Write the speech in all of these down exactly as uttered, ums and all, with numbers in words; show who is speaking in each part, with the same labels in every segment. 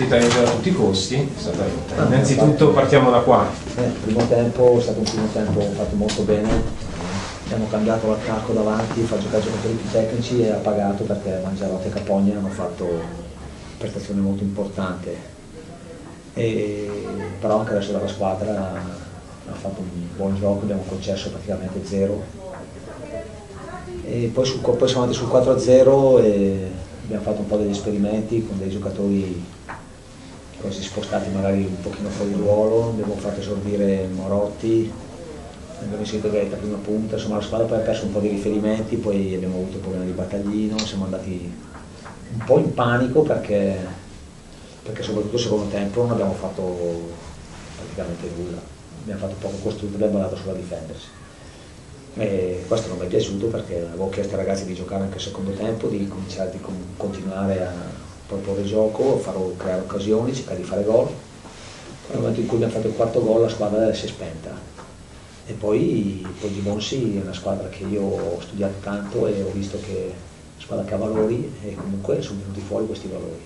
Speaker 1: partita vincere a tutti i costi, è stata vinta. Innanzitutto partiamo da qua.
Speaker 2: Eh, il primo tempo è stato un primo tempo fatto molto bene, abbiamo cambiato l'attacco davanti, fa giocare giocatori più tecnici e ha pagato perché Mangiarotti e Capogna hanno fatto una prestazione molto importante. E, però anche adesso dalla squadra ha fatto un buon gioco, abbiamo concesso praticamente zero. E poi, su, poi siamo andati sul quattro a zero e abbiamo fatto un po' degli esperimenti con dei giocatori così spostati magari un pochino fuori ruolo, abbiamo fatto esordire Morotti, abbiamo inserito Gaeta a prima punta, insomma la squadra poi ha perso un po' di riferimenti, poi abbiamo avuto un problema di Battaglino, siamo andati un po' in panico perché, perché soprattutto il secondo tempo non abbiamo fatto praticamente nulla, abbiamo fatto poco costruito, abbiamo dato solo a difendersi. E questo non mi è piaciuto perché avevo chiesto ai ragazzi di giocare anche il secondo tempo, di cominciare di continuare a proporre gioco, farò creare occasioni, cercare di fare gol. Nel momento in cui abbiamo fatto il quarto gol la squadra si è spenta. E poi, poi Gimonsi è una squadra che io ho studiato tanto e ho visto che è una squadra che ha valori e comunque sono venuti fuori questi valori.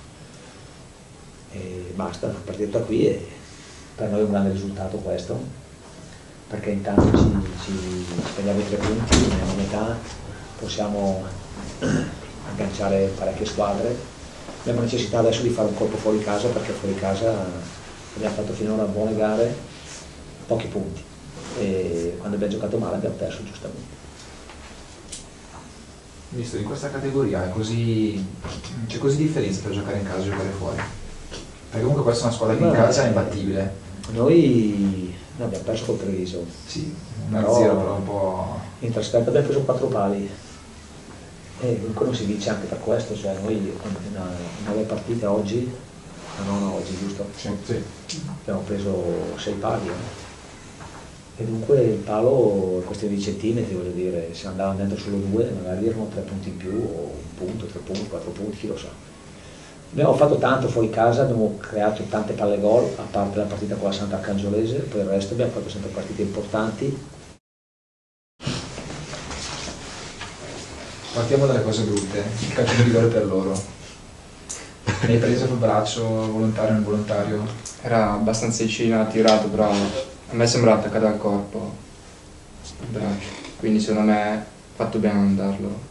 Speaker 2: E basta, a partire da qui e per noi è un grande risultato questo, perché intanto ci, ci, ci prendiamo i tre punti, nella metà possiamo agganciare parecchie squadre. Abbiamo necessità adesso di fare un colpo fuori casa perché fuori casa abbiamo fatto finora buone gare, pochi punti e quando abbiamo giocato male abbiamo perso giustamente.
Speaker 3: Visto in questa categoria è così, c'è così differenza tra giocare in casa e giocare fuori? Perché comunque questa è una squadra che in casa è imbattibile.
Speaker 2: Noi no, abbiamo perso col Treviso.
Speaker 3: Sì, uno zero però un po'.
Speaker 2: In trasferta abbiamo preso quattro pali. E comunque non si vince anche per questo, cioè noi una nove partite oggi, la nona oggi, giusto?
Speaker 1: Sì, sì.
Speaker 2: Abbiamo preso sei pali. Eh? E dunque il palo è questione di centimetri, voglio dire, se andavano dentro solo due, magari erano tre punti in più, o un punto, tre punti, quattro punti, chi lo sa. Abbiamo fatto tanto fuori casa, abbiamo creato tante palle gol, a parte la partita con la Sant'Arcangiolese, poi il resto abbiamo fatto sempre partite importanti.
Speaker 3: Partiamo dalle cose brutte, il calcio di rigore per loro. Hai preso col braccio, volontario o involontario?
Speaker 4: Era abbastanza vicino, ha tirato, però a me sembra attaccato al corpo il braccio, quindi secondo me ha fatto bene a non darlo.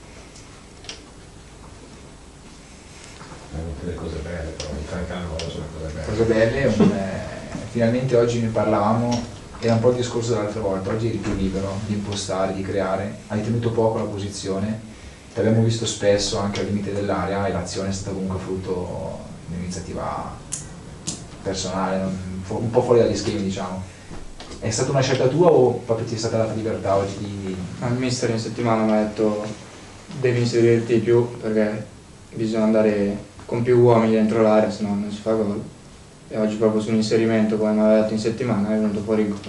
Speaker 1: Anche le cose belle, però in Cancano sono cose belle.
Speaker 3: Cose belle, un, eh, finalmente oggi ne parlavamo, era un po' il discorso dell'altra volta, oggi eri più libero di impostare, di creare, hai tenuto poco la posizione, ti abbiamo visto spesso anche al limite dell'area e l'azione è stata comunque frutto di un'iniziativa personale, non, un po' fuori dagli schemi diciamo. È stata una scelta tua o proprio ti è stata data libertà oggi di...
Speaker 4: Il mister in settimana mi ha detto devi inserirti di più perché bisogna andare con più uomini dentro l'area, se no non si fa gol. E oggi proprio su un inserimento, come mi aveva detto in settimana, è venuto fuori il gol.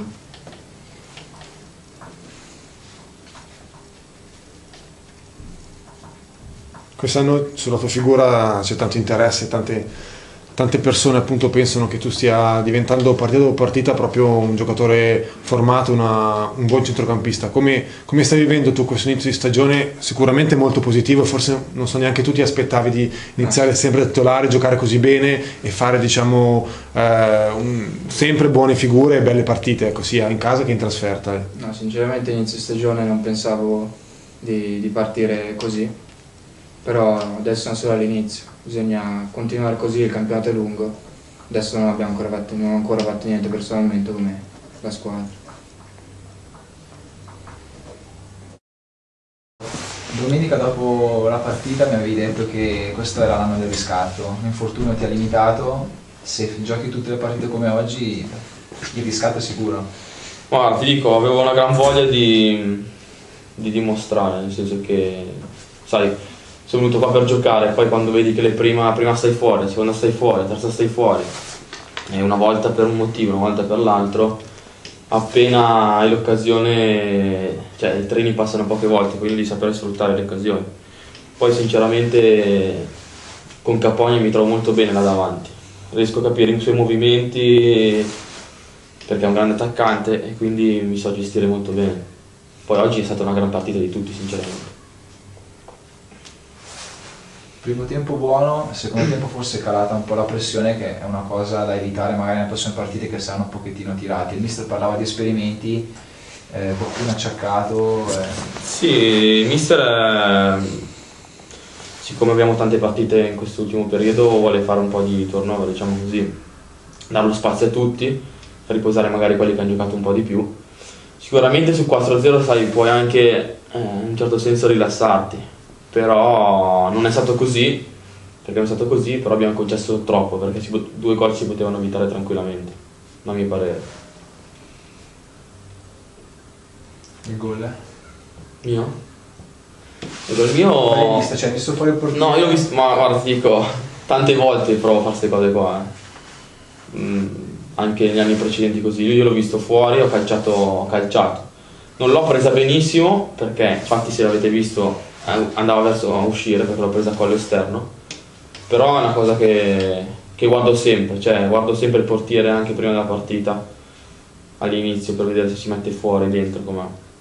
Speaker 5: Quest'anno sulla tua figura c'è tanto interesse, tante, tante persone appunto pensano che tu stia diventando partita dopo partita proprio un giocatore formato, una, un buon centrocampista. Come, come stai vivendo tu questo inizio di stagione? Sicuramente molto positivo, forse non so neanche tu ti aspettavi di iniziare sempre a titolare, giocare così bene e fare diciamo eh, un, sempre buone figure e belle partite, ecco, sia in casa che in trasferta. Eh.
Speaker 4: No, sinceramente inizio stagione non pensavo di, di partire così, però adesso siamo solo all'inizio, bisogna continuare così, il campionato è lungo, adesso non abbiamo ancora fatto, non ho ancora fatto niente personalmente come la squadra.
Speaker 3: Domenica dopo la partita mi avevi detto che questo era l'anno del riscatto, l'infortunio ti ha limitato, se giochi tutte le partite come oggi il riscatto è sicuro.
Speaker 6: Guarda, ti dico, avevo una gran voglia di, di dimostrare, nel senso che, sai, sono venuto qua per giocare, poi quando vedi che le prima, prima stai fuori, la seconda stai fuori, la terza stai fuori, e una volta per un motivo, una volta per l'altro, appena hai l'occasione, cioè i treni passano poche volte, quindi devi sapere sfruttare le occasioni. Poi sinceramente con Capogna mi trovo molto bene là davanti, riesco a capire i suoi movimenti perché è un grande attaccante e quindi mi so gestire molto bene. Poi oggi è stata una gran partita di tutti sinceramente.
Speaker 3: Primo tempo buono, secondo tempo forse è calata un po' la pressione, che è una cosa da evitare magari nelle prossime partite che saranno un pochettino tirati. Il mister parlava di esperimenti, eh, qualcuno acciaccato. Eh.
Speaker 6: Sì, il mister, eh, siccome abbiamo tante partite in quest'ultimo periodo, vuole fare un po' di turnover, diciamo così, dare lo spazio a tutti, per riposare magari quelli che hanno giocato un po' di più. Sicuramente su quattro a zero, sai, puoi anche eh, in un certo senso rilassarti. Però non è stato così, perché non è stato così, però abbiamo concesso troppo, perché si, due gol si potevano evitare tranquillamente, a mio parere.
Speaker 3: Il gol?
Speaker 6: Mio? Il gol mio...
Speaker 3: L'hai visto? Cioè, hai visto fuori il portiere?
Speaker 6: No, io l'ho visto, ma guarda, ti dico, tante volte provo a fare queste cose qua, eh. mm, anche negli anni precedenti così, io l'ho visto fuori, ho calciato, ho calciato. Non l'ho presa benissimo, perché infatti se l'avete visto andava verso a uscire perché l'ho presa a collo esterno, però è una cosa che, che guardo sempre, cioè guardo sempre il portiere anche prima della partita, all'inizio, per vedere se si mette fuori, dentro, com'è.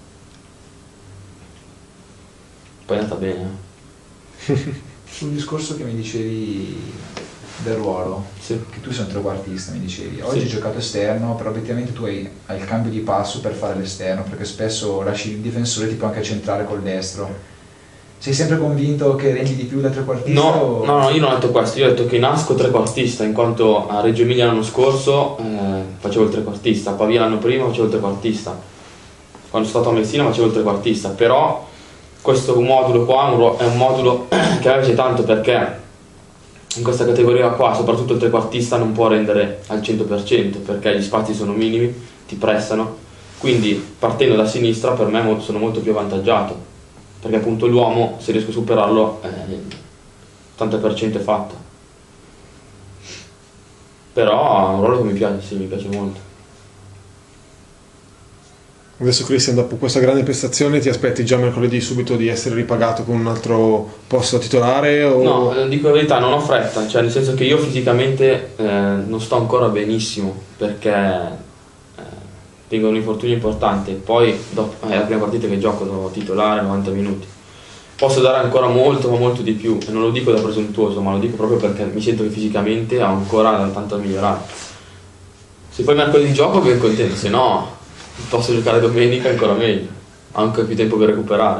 Speaker 6: Poi è andata bene.
Speaker 3: Sul discorso che mi dicevi del ruolo,
Speaker 6: Sì.
Speaker 3: che tu sei un trequartista, mi dicevi, oggi
Speaker 6: Sì.
Speaker 3: hai giocato esterno, però obiettivamente tu hai, hai il cambio di passo per fare l'esterno, perché spesso lasci il difensore tipo anche centrare col destro. Sei sempre convinto che rendi di più da trequartista?
Speaker 6: No,
Speaker 3: o...
Speaker 6: no, no, io non ho detto questo, io ho detto che nasco trequartista, in quanto a Reggio Emilia l'anno scorso eh, facevo il trequartista, a Pavia l'anno prima facevo il trequartista, quando sono stato a Messina facevo il trequartista, però questo modulo qua è un modulo che a me piace tanto, perché in questa categoria qua soprattutto il trequartista non può rendere al cento per cento, perché gli spazi sono minimi, ti pressano, quindi partendo da sinistra per me sono molto più avvantaggiato, perché appunto l'uomo, se riesco a superarlo, eh, ottanta per cento è fatto. Però è un ruolo che mi piace, sì, mi piace molto.
Speaker 5: Adesso Cristian, dopo questa grande prestazione ti aspetti già mercoledì subito di essere ripagato con un altro posto titolare? O...
Speaker 6: No, dico la verità, non ho fretta, cioè nel senso che io fisicamente eh, non sto ancora benissimo, perché eh, tengo un infortunio importante, poi dopo, è la prima partita che gioco, devo titolare novanta minuti. Posso dare ancora molto, ma molto di più, e non lo dico da presuntuoso, ma lo dico proprio perché mi sento che fisicamente ho ancora tanto da migliorare. Se poi mercoledì gioco ben contento, se no posso giocare domenica ancora meglio, ho anche più tempo per recuperare.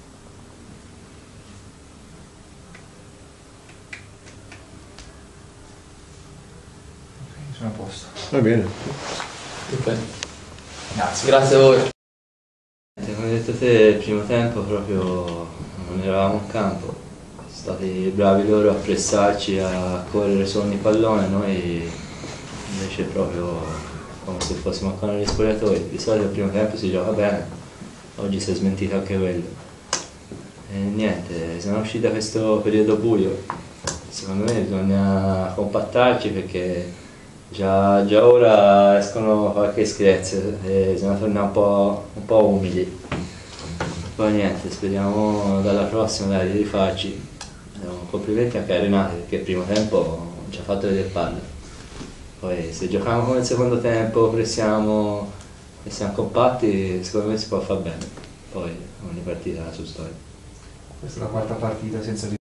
Speaker 3: Sono a posto.
Speaker 5: Va bene.
Speaker 6: Ok.
Speaker 3: Grazie.
Speaker 6: Grazie a voi.
Speaker 7: Come hai detto te, il primo tempo proprio non eravamo in campo, sono stati bravi loro a pressarci, a correre su ogni pallone, noi invece proprio come se fossimo ancora negli spogliatoi. Di solito il primo tempo si gioca bene, oggi si è smentito anche quello. E niente, siamo usciti da questo periodo buio, secondo me bisogna compattarci, perché già, già ora escono qualche scherzo e bisogna tornare un po', un po' umili. Poi niente, speriamo dalla prossima dai, di rifarci. Complimenti anche a Renato, perché il primo tempo ci ha fatto vedere palle. Poi se giochiamo come il secondo tempo, pressiamo e siamo compatti, secondo me si può far bene. Poi ogni partita ha la sua storia.
Speaker 3: Questa è la quarta partita senza